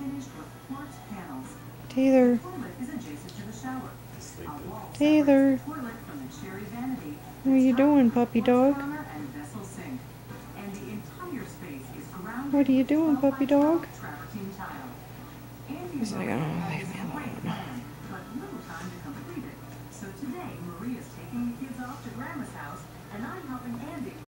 Taylor. Taylor. What are you doing, puppy dog? What are you doing, puppy dog? He's like, oh, leave me alone.